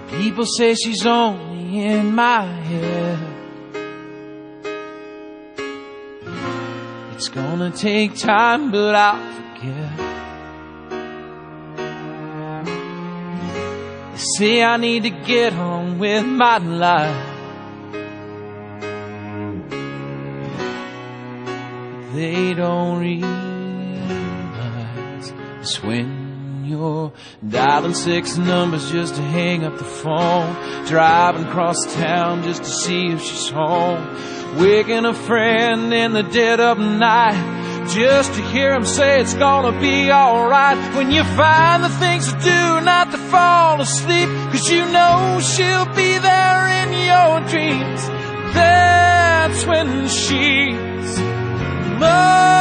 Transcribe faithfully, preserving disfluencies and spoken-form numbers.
People say she's only in my head. It's gonna take time, but I'll forget. They say I need to get on with my life. They don't realize it's when you're dialing six numbers just to hang up the phone, driving across town just to see if she's home, waking a friend in the dead of night just to hear him say it's gonna be alright. When you find the things to do not to fall asleep, 'cause you know she'll be there in your dreams, that's when she's mine.